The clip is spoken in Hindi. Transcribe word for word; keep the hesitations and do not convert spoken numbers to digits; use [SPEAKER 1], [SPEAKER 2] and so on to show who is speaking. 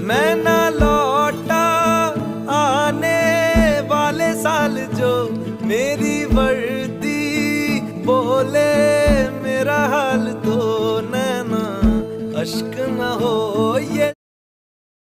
[SPEAKER 1] मैं ना लौटा आने वाले साल जो मेरी वर्दी बोले मेरा हाल तो नैना अश्क